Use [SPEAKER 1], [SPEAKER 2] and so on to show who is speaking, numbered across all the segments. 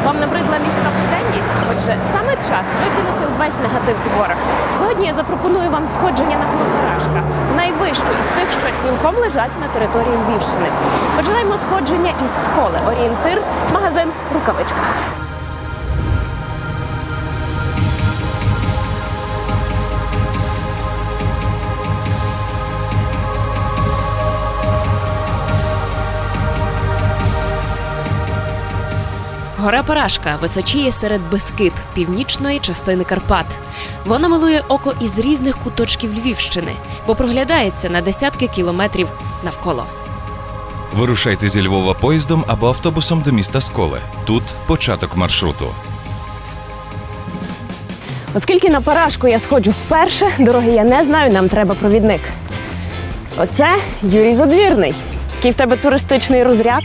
[SPEAKER 1] Вам набридла міська буденність? Отже, саме час викинути увесь негатив в горах. Сьогодні я запропоную вам сходження на гору Парашка, найвищу із тих, що цілком лежать на території Львівщини. Починаємо сходження із Сколи. Орієнтир – магазин «Рукавичка». Гора Парашка височіє серед Бескид, північної частини Карпат. Вона милує око із різних куточків Львівщини, бо проглядається на десятки кілометрів навколо.
[SPEAKER 2] Вирушайте зі Львова поїздом або автобусом до міста Сколи. Тут початок маршруту.
[SPEAKER 1] Оскільки на Парашку я сходжу вперше, дороги я не знаю, нам треба провідник. Оце Юрій Задвірний. Який в тебе туристичний розряд?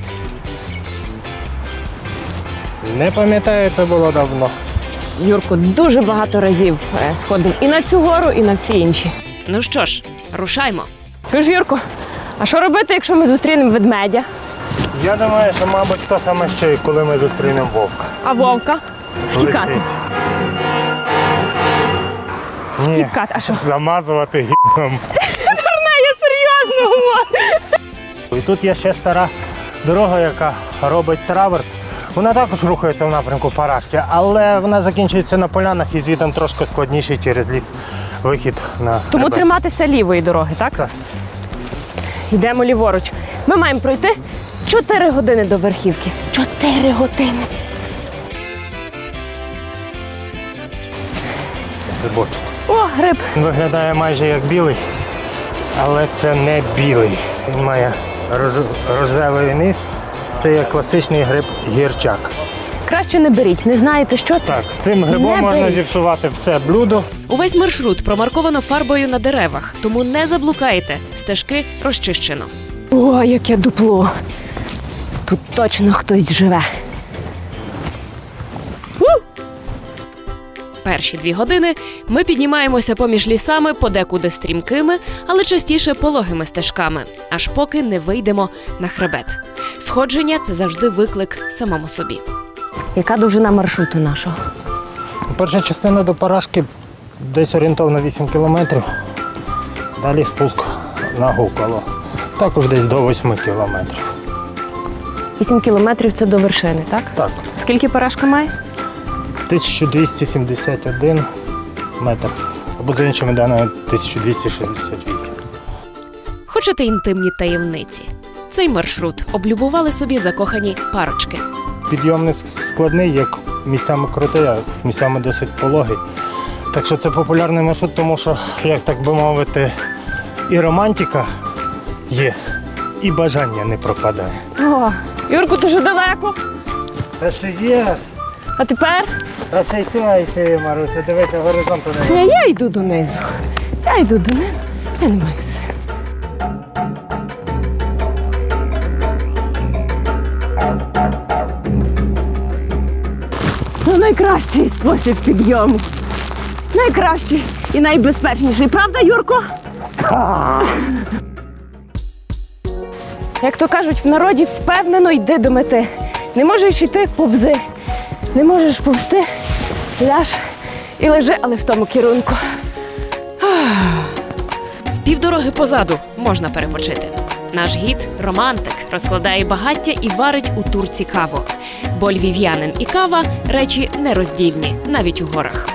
[SPEAKER 3] Не пам'ятаю, це було давно.
[SPEAKER 1] Юрко дуже багато разів сходив і на цю гору, і на всі інші. Ну що ж, рушаймо. Тож, Юрко, а що робити, якщо ми зустрінемо ведмедя?
[SPEAKER 3] Я думаю, що, мабуть, то саме що і коли ми зустрінемо вовка.
[SPEAKER 1] А вовка? Втікати.
[SPEAKER 3] Ні,
[SPEAKER 1] Втікати, а що?
[SPEAKER 3] замазувати гімном.
[SPEAKER 1] Дурна, я серйозно говорю.
[SPEAKER 3] І тут є ще стара дорога, яка робить траверс. Вона також рухається в напрямку Парашки, але вона закінчується на полянах і звідти трошки складніший через ліс вихід на
[SPEAKER 1] Тому
[SPEAKER 3] хребет.
[SPEAKER 1] триматися лівої дороги, так?
[SPEAKER 3] Так.
[SPEAKER 1] Йдемо ліворуч. Ми маємо пройти 4 години до верхівки. 4 години.
[SPEAKER 3] Грибочок.
[SPEAKER 1] О, гриб.
[SPEAKER 3] Він виглядає майже як білий, але це не білий. Він має рожевий низ. Це є класичний гриб гірчак.
[SPEAKER 1] Краще не беріть, не знаєте, що це?
[SPEAKER 3] Так, цим грибом
[SPEAKER 1] Не
[SPEAKER 3] можна
[SPEAKER 1] беріть.
[SPEAKER 3] зіпсувати все блюдо.
[SPEAKER 1] Увесь маршрут промарковано фарбою на деревах, тому не заблукайте. Стежки розчищено. О, яке дупло. Тут точно хтось живе. Перші 2 години ми піднімаємося поміж лісами, подекуди стрімкими, але частіше пологими стежками, аж поки не вийдемо на хребет. Сходження – це завжди виклик самому собі. Яка довжина маршруту нашого?
[SPEAKER 3] Перша частина до Парашки десь орієнтовно 8 кілометрів. Далі спуск на Гукало. Також десь до 8 кілометрів.
[SPEAKER 1] 8 кілометрів – це до вершини, так?
[SPEAKER 3] Так.
[SPEAKER 1] Скільки Парашка має?
[SPEAKER 3] 1271 метр. Або за іншими даними 1268.
[SPEAKER 1] Хочете інтимні таємниці? Цей маршрут облюбували собі закохані парочки.
[SPEAKER 3] Підйом не складний, як місцями крутий, а місцями досить пологий. Так що це популярний маршрут, тому що, як так би мовити, і романтика є, і бажання не пропадає.
[SPEAKER 1] О, Юрку, дуже далеко.
[SPEAKER 3] Та ще є,
[SPEAKER 1] А тепер?
[SPEAKER 3] та ще йти, Маруся, дивися, горизонту не є.
[SPEAKER 1] Я йду донизу. Я йду донизу. Я не маю сил. Ну, найкращий спосіб підйому. Найкращий і найбезпечніший. Правда, Юрко? Як то кажуть в народі, впевнено йди до мети. Не можеш йти – повзи. Не можеш повзти – ляж і лежи, але в тому керунку. Півдороги позаду можна перепочити. Наш гід – романтик, розкладає багаття і варить у турці каву. Бо львів'янин і кава – речі нероздільні, навіть у горах.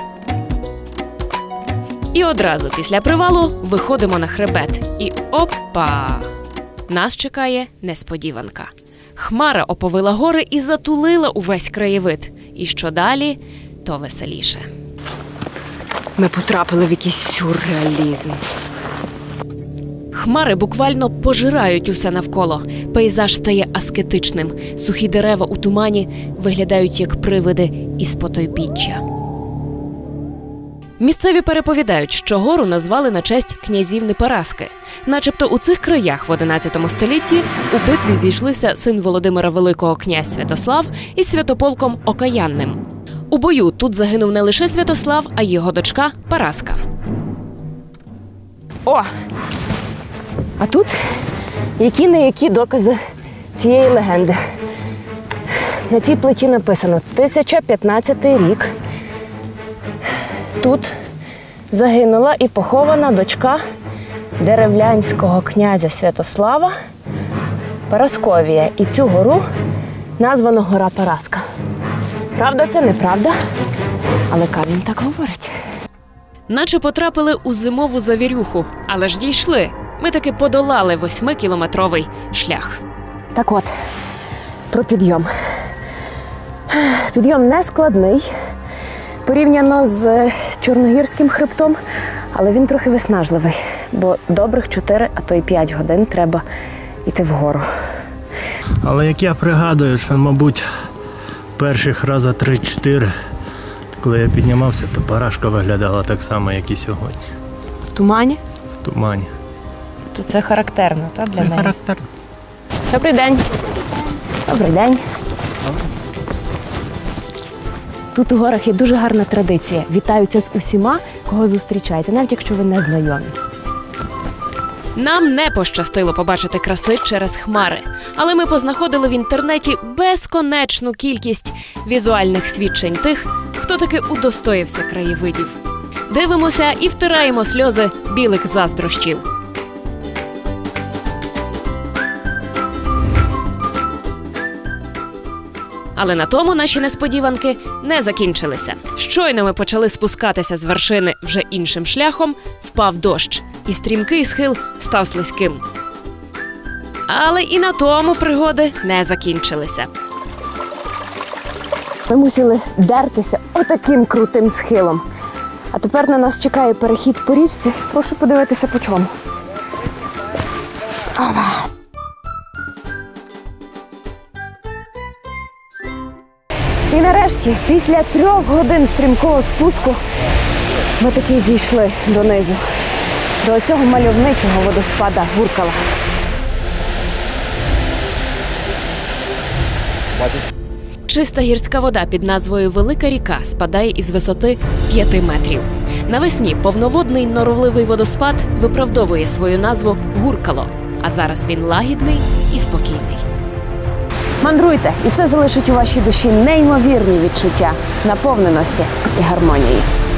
[SPEAKER 1] І одразу після привалу виходимо на хребет. І опа! Нас чекає несподіванка. Хмара оповила гори і затулила увесь краєвид. І що далі, то веселіше. Ми потрапили в якийсь сюрреалізм. Хмари буквально пожирають усе навколо. Пейзаж стає аскетичним. Сухі дерева у тумані виглядають як привиди із потойбіччя. Місцеві переповідають, що гору назвали на честь князівни Параски. Начебто у цих краях в 11 столітті у битві зійшлися син Володимира Великого князь Святослав із святополком Окаянним. У бою тут загинув не лише Святослав, а й його дочка Параска. О! А тут які-не-які докази цієї легенди. На цій плиті написано 1015 рік. Тут загинула і похована дочка деревлянського князя Святослава Парасковія. І цю гору названо Гора Параска. Правда це, неправда, але камінь так говорить. Наче потрапили у зимову завірюху, але ж дійшли. Ми таки подолали 8-кілометровий шлях. Так от, про підйом. Підйом не складний, порівняно з Чорногірським хребтом, але він трохи виснажливий, бо добрих 4, а то й 5 годин треба йти вгору.
[SPEAKER 3] Але як я пригадую, що, мабуть, перших раза 3-4, коли я піднімався, то Парашка виглядала так само, як і сьогодні.
[SPEAKER 1] В тумані?
[SPEAKER 3] В тумані.
[SPEAKER 1] То це характерно, так, для неї?
[SPEAKER 3] Характерно.
[SPEAKER 1] Добрий день. Добрий день. Тут у горах є дуже гарна традиція. Вітаються з усіма, кого зустрічаєте, навіть якщо ви не знайомі. Нам не пощастило побачити краси через хмари, але ми познаходили в інтернеті безконечну кількість візуальних свідчень тих, хто таки удостоївся краєвидів. Дивимося і втираємо сльози білих заздрощів. Але на тому наші несподіванки не закінчилися. Щойно ми почали спускатися з вершини вже іншим шляхом, впав дощ, і стрімкий схил став слизьким. Але і на тому пригоди не закінчилися. Ми мусили дертися отаким крутим схилом. А тепер на нас чекає перехід по річці. Прошу подивитися по чому. І нарешті, після 3 годин стрімкого спуску, ми таки дійшли донизу, до цього мальовничого водоспада Гуркала. Чиста гірська вода під назвою Велика ріка спадає із висоти 5 метрів. Навесні повноводний норовливий водоспад виправдовує свою назву Гуркало, а зараз він лагідний і спокійний. Мандруйте, і це залишить у вашій душі неймовірні відчуття наповненості і гармонії.